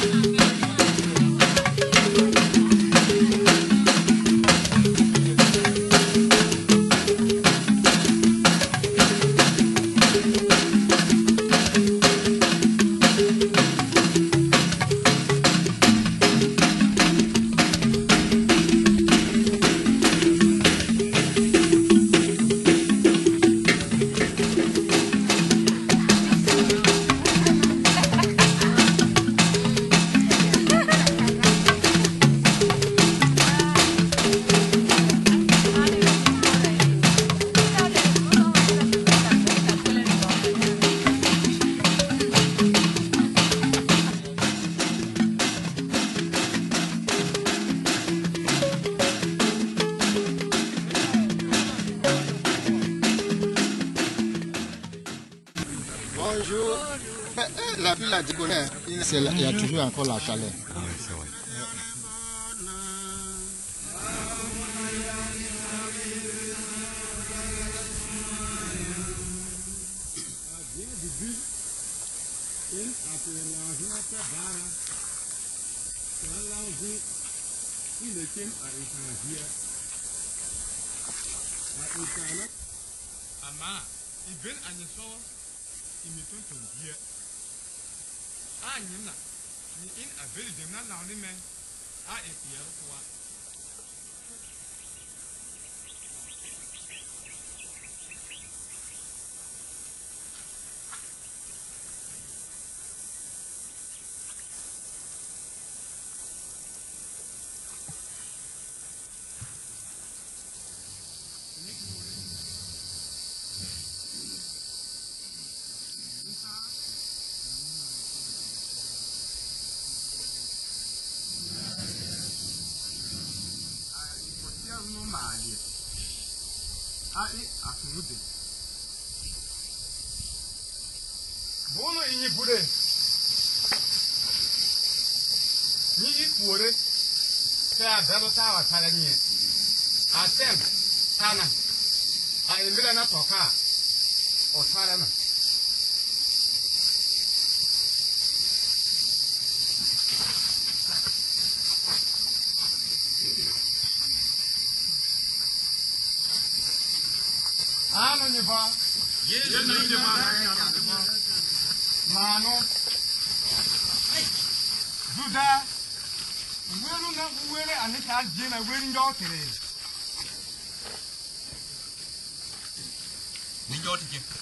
Bonjour. La ville a dit il y a toujours encore la chaleur. Ah oui, c'est vrai. Bono ini bude. Ni ipure. Sa dalo tawa talani. Atem. Tana. A imbele na toka. O talana. Ano ni ba? Yes, ni ba? Mano, Zuda, we're not wearing an Italian wearing daughter. We got to give.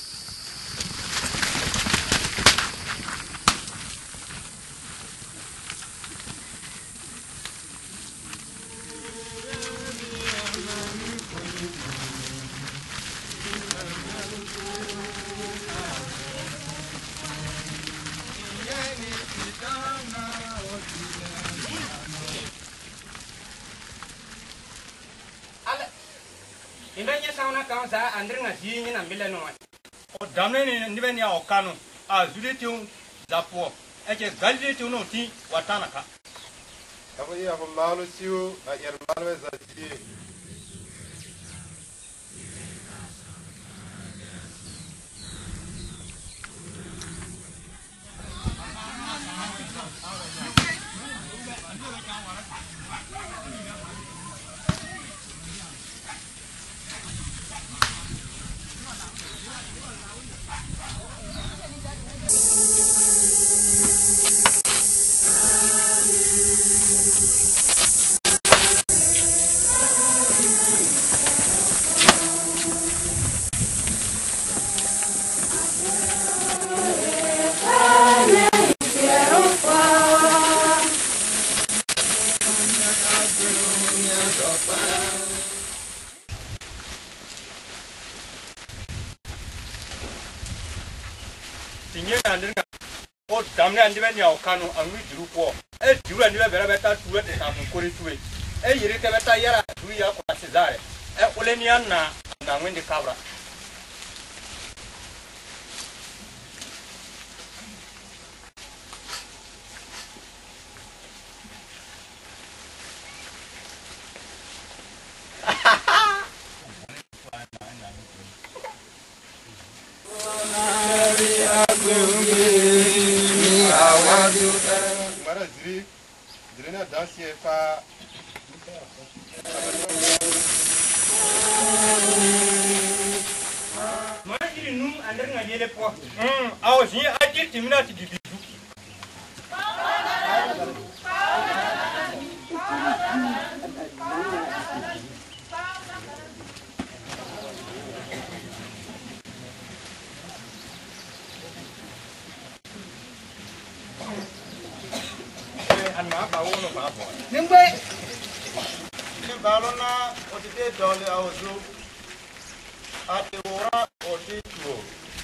O damne ni beni a okano a zuletiun zapo eke galetiun no ti watana ka kabo ya ko malu siu a yer malwe za ti o damne andi beni a okano anwi diru po e diru andi be beta tuwe te ta ko ri tuwe e yiri te beta yara du ya ko asizare e oleni anna na ngwende kabra Maravilha. diri na dansie fa Mari num andar ngajele po. Awo si aji timina ti bidu. Nimbe ni balona otite dole awozu ati wora otituo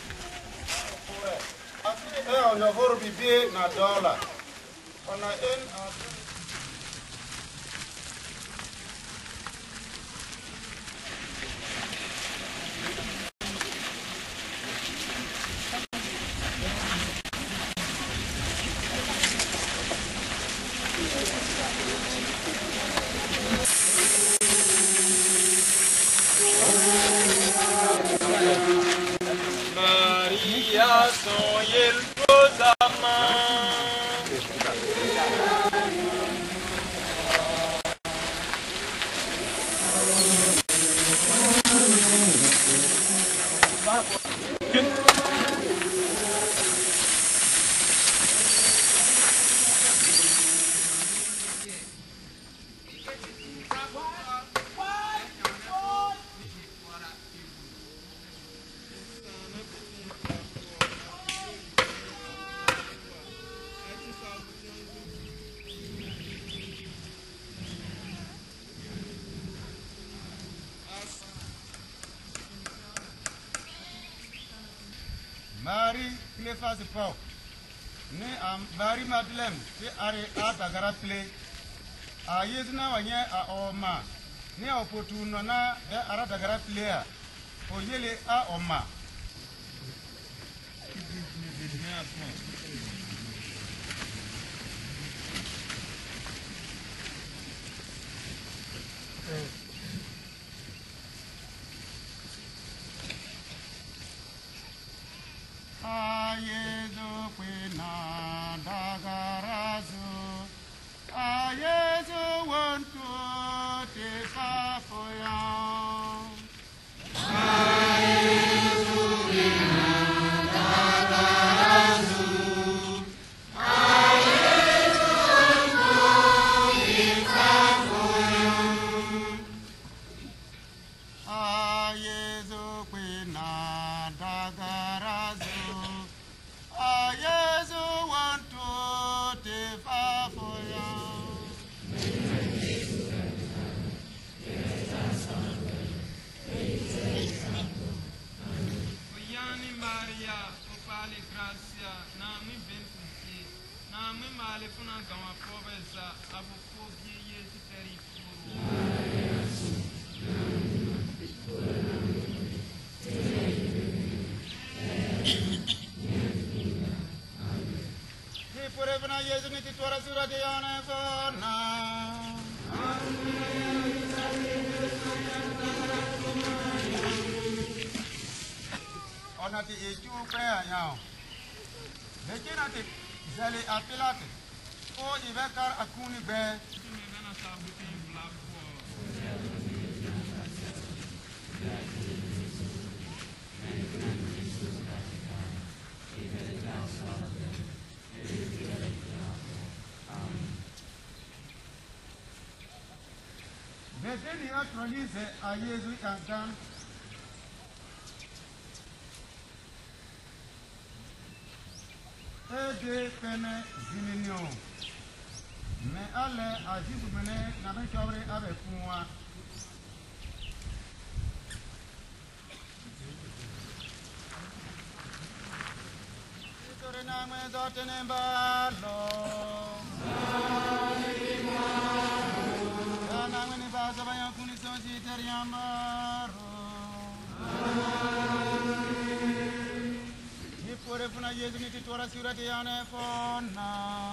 ati ona horo bibi na dola ona en Maria soy el posama. Marie le fasse pas. Ne am Marie Madeleine ti are a Dagara play. A yezna wanye a oma. Ne opotu no na de ara Dagara player. O yele a oma. Ayezo kwena dagarazo ayezo wanto te fafoya ayezo kwena dagarazo ayezo wanto te fafoya ayezo kwena dagarazo Yesu want to te fa for Oyani Maria, opale gracia, na mi benfunki, na mi male funa gama provesa, aboko biye teri Purevna Yesu niti twara sura diyana fana. Ona ti eju kaya yao. Bekina ti zali apilate. O ibekar akuni be. Bezeni actualise a Yesu kankan. Ede pene zininio. Me ale ajibu mene na me chobre abe funwa. Itore na me dotene balo. Sabaya kuni soji teriamaro. Ni pore puna Yesu ni titora surati ane fona.